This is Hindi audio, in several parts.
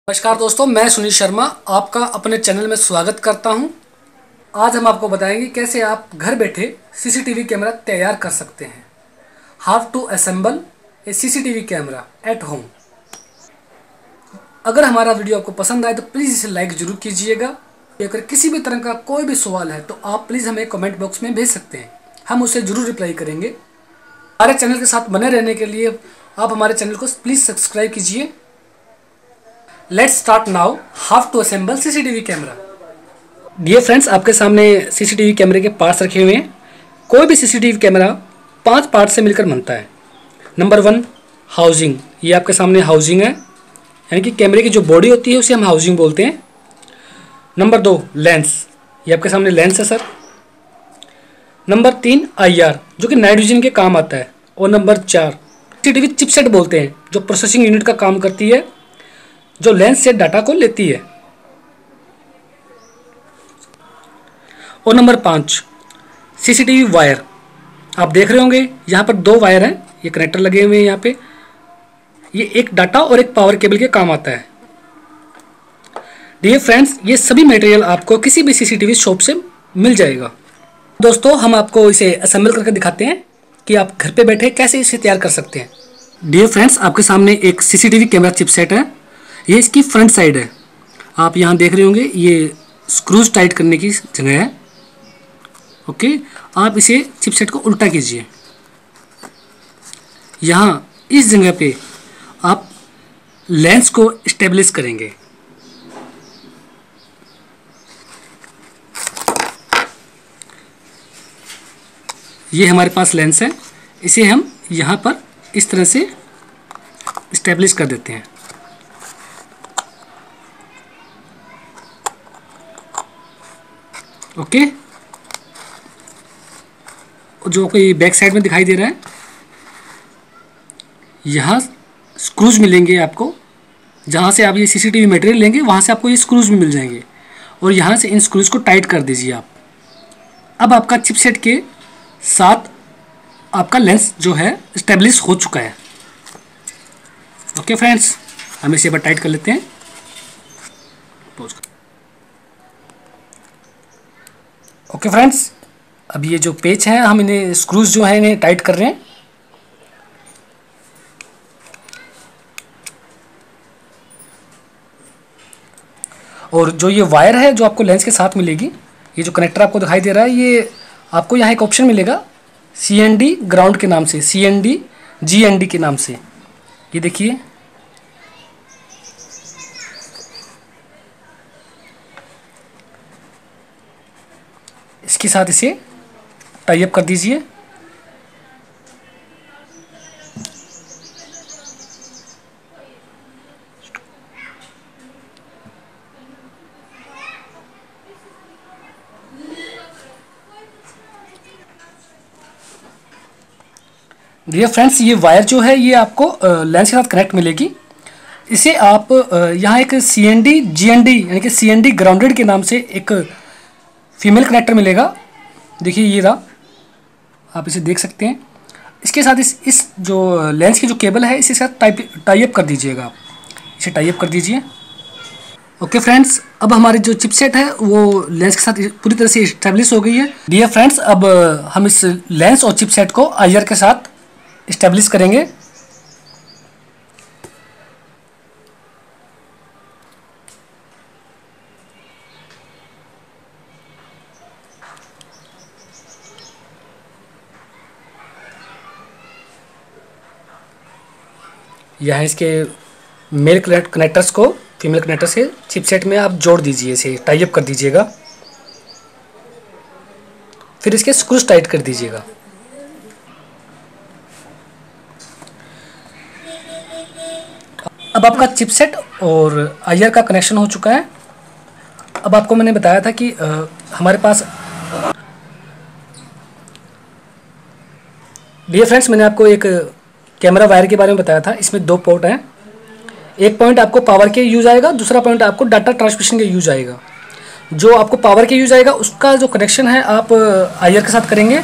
नमस्कार दोस्तों, मैं सुनील शर्मा आपका अपने चैनल में स्वागत करता हूं। आज हम आपको बताएंगे कैसे आप घर बैठे सीसीटीवी कैमरा तैयार कर सकते हैं। How to assemble a CCTV camera at home. अगर हमारा वीडियो आपको पसंद आए तो प्लीज़ इसे लाइक जरूर कीजिएगा। अगर किसी भी तरह का कोई भी सवाल है तो आप प्लीज़ हमें कमेंट बॉक्स में भेज सकते हैं, हम उसे ज़रूर रिप्लाई करेंगे। हमारे चैनल के साथ बने रहने के लिए आप हमारे चैनल को प्लीज़ सब्सक्राइब कीजिए। Let's start now. How to assemble CCTV camera. Dear friends, आपके सामने सीसीटीवी कैमरे के पार्ट्स रखे हुए हैं। कोई भी सीसीटीवी कैमरा 5 पार्ट से मिलकर बनता है। नंबर 1 हाउसिंग, ये आपके सामने हाउसिंग है, यानी कि कैमरे की जो बॉडी होती है उसे हम हाउसिंग बोलते हैं। नंबर 2 लेंस, ये आपके सामने लेंस है सर। नंबर 3 IR, जो कि नाइट विजन के काम आता है। और नंबर 4 सीसीटीवी चिपसेट बोलते हैं, जो प्रोसेसिंग यूनिट का काम करती है, जो लेंस से डाटा को लेती है। और नंबर 5 सीसीटीवी वायर। आप देख रहे होंगे यहाँ पर 2 वायर हैं, ये कनेक्टर लगे हुए हैं यहाँ पे। ये एक डाटा और एक पावर केबल के काम आता है। डियर फ्रेंड्स, ये सभी मटेरियल आपको किसी भी सीसीटीवी शॉप से मिल जाएगा। दोस्तों, हम आपको इसे असेंबल करके दिखाते हैं कि आप घर पे बैठे कैसे इसे तैयार कर सकते हैं। डियर फ्रेंड्स, आपके सामने एक सीसीटीवी कैमरा चिपसेट है। ये इसकी फ्रंट साइड है। आप यहाँ देख रहे होंगे ये स्क्रूज टाइट करने की जगह है। ओके, आप इसे चिपसेट को उल्टा कीजिए। यहाँ इस जगह पे आप लेंस को स्टेबलिश करेंगे। ये हमारे पास लेंस है, इसे हम यहाँ पर इस तरह से स्टेबलिश कर देते हैं। ओके, जो कोई बैक साइड में दिखाई दे रहा है, यहाँ स्क्रूज मिलेंगे आपको। जहाँ से आप ये सीसीटीवी मटेरियल लेंगे वहाँ से आपको ये स्क्रूज भी मिल जाएंगे। और यहाँ से इन स्क्रूज को टाइट कर दीजिए आप। अब आपका चिपसेट के साथ आपका लेंस जो है स्टेब्लिश हो चुका है। ओके फ्रेंड्स, हम इसे एक बार टाइट कर लेते हैं। ओके फ्रेंड्स, अब ये जो पेच हैं हम इन्हें स्क्रूज जो है इन्हें टाइट कर रहे हैं। और जो ये वायर है जो आपको लेंस के साथ मिलेगी, ये जो कनेक्टर आपको दिखाई दे रहा है, ये आपको यहाँ एक ऑप्शन मिलेगा CND ग्राउंड के नाम से, CND GND के नाम से। ये देखिए, इसके साथ इसे टाई अप कर दीजिए। डियर फ्रेंड्स, ये वायर जो है ये आपको लेंस के साथ कनेक्ट मिलेगी। इसे आप यहाँ एक CND GND यानी कि CND ग्राउंडेड के नाम से एक फीमेल कनेक्टर मिलेगा। देखिए ये रहा, आप इसे देख सकते हैं। इसके साथ इस जो लेंस की जो केबल है इसके साथ टाई अप कर दीजिएगा। आप इसे टाई अप कर दीजिए। ओके फ्रेंड्स, अब हमारी जो चिपसेट है वो लेंस के साथ पूरी तरह से इस्टेब्लिश हो गई है। डियर फ्रेंड्स, अब हम इस लेंस और चिपसेट को IR के साथ इस्टेब्लिश करेंगे। यहाँ इसके मेल कनेक्टर्स को फीमेल कनेक्टर से चिपसेट में आप जोड़ दीजिए, इसे टाई अप कर दीजिएगा। फिर इसके स्क्रूज टाइट कर दीजिएगा। अब आपका चिपसेट और IR का कनेक्शन हो चुका है। अब आपको मैंने बताया था कि हमारे पास, डियर फ्रेंड्स, मैंने आपको एक कैमरा वायर के बारे में बताया था। इसमें 2 पोर्ट हैं। एक पॉइंट आपको पावर के यूज आएगा, दूसरा पॉइंट आपको डाटा ट्रांसमिशन के यूज आएगा। जो आपको पावर के यूज आएगा उसका जो कनेक्शन है आप IR के साथ करेंगे।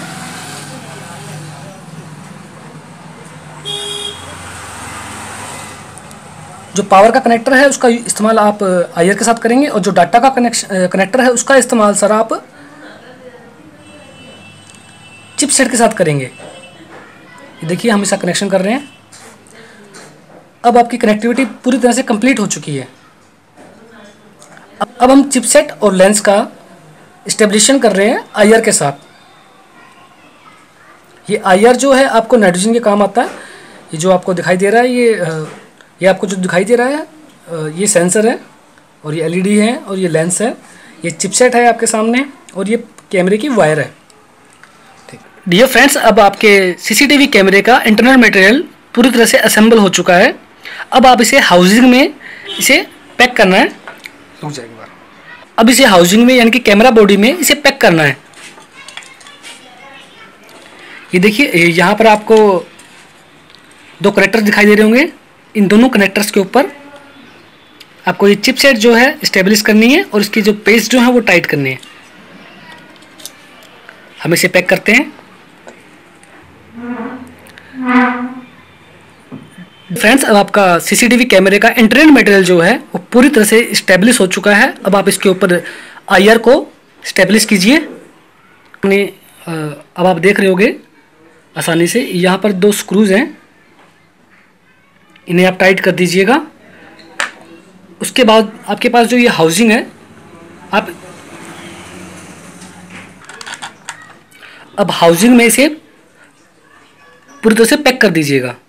जो पावर का कनेक्टर है उसका इस्तेमाल आप आईआर के साथ करेंगे, और जो डाटा का कनेक्टर है उसका इस्तेमाल सर आप चिपसेट के साथ करेंगे। ये देखिए हम इसका कनेक्शन कर रहे हैं। अब आपकी कनेक्टिविटी पूरी तरह से कंप्लीट हो चुकी है। अब हम चिपसेट और लेंस का स्टेबलिशन कर रहे हैं आईआर के साथ। ये आईआर जो है आपको नाइट्रोजन के काम आता है। ये जो आपको दिखाई दे रहा है, ये आपको जो दिखाई दे रहा है ये सेंसर है, और ये एलईडी है, और ये लेंस है, ये चिपसेट है आपके सामने, और ये कैमरे की वायर है। डियर फ्रेंड्स, अब आपके सीसीटीवी कैमरे का इंटरनल मटेरियल पूरी तरह से असेंबल हो चुका है। अब आप इसे हाउसिंग में इसे पैक करना है। रुक जाएगी बार। अब इसे हाउसिंग में यानी कि कैमरा बॉडी में इसे पैक करना है। ये देखिए यहाँ पर आपको दो कनेक्टर दिखाई दे रहे होंगे। इन दोनों कनेक्टर्स के ऊपर आपको ये चिपसेट जो है स्टेबलिश करनी है, और इसकी जो पेस्ट जो है वो टाइट करनी है। हम इसे पैक करते हैं। फ्रेंड्स, अब आपका सीसीटीवी कैमरे का इंटरनल मटेरियल जो है वो पूरी तरह से स्टेब्लिश हो चुका है। अब आप इसके ऊपर आईआर को स्टेब्लिश कीजिए। अब आप देख रहे होंगे आसानी से, यहाँ पर दो स्क्रूज हैं, इन्हें आप टाइट कर दीजिएगा। उसके बाद आपके पास जो ये हाउसिंग है, आप अब हाउसिंग में इसे पूरी तरह से पैक कर दीजिएगा।